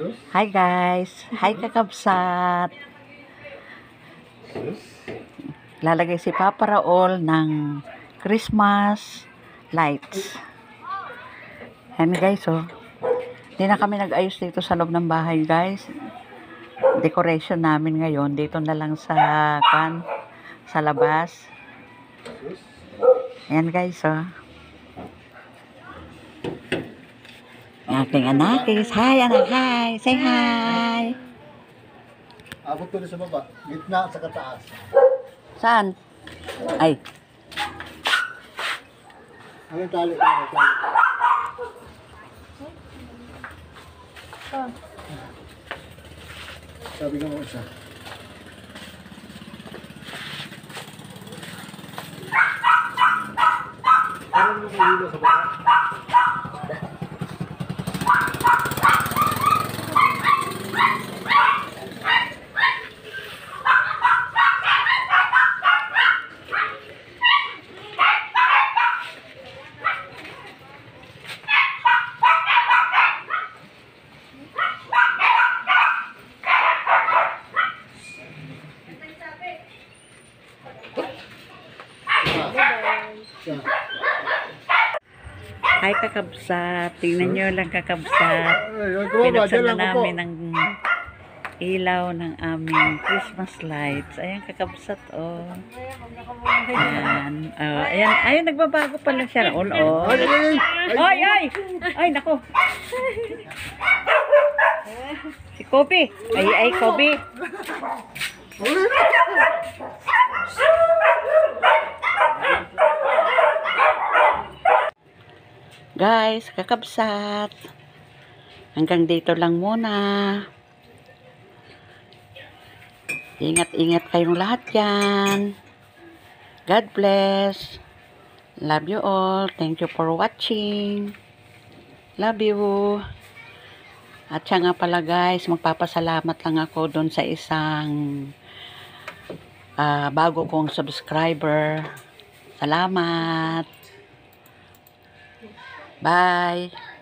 Hi guys! Hi kakabsat! Lalagay si Papa Raul ng Christmas lights. Ayan guys, oh. Hindi na kami nag-ayos dito sa loob ng bahay guys. Decoration namin ngayon dito na lang sa labas. Ayan guys, oh. Aking anakis. Hi anak, hi! Say hi! Abot ko na sa baba. Gitna sa kataas. Saan? Ay, Anong tali ko? Anong tali? Sabi ko mo isa. Parang mo hilo sa baba. hi kakabsat. Tingnan nyo lang kakabsat. Ay, Pinuksan na dyan lang namin ang ilaw ng aming Christmas lights. Ayan kakabsat, oh. Ayan. Ayan, ayun, nagbabago pala siya. Raul, oh. Ay, ay! Ay, nako. Si Kobe. Ay, Kobe. Guys, kakabsat. Hanggang dito lang muna. Ingat-ingat kayong lahat yan. God bless. Love you all. Thank you for watching. Love you. At siya nga pala guys, magpapasalamat lang ako doon sa isang bago kong subscriber. Salamat. Bye.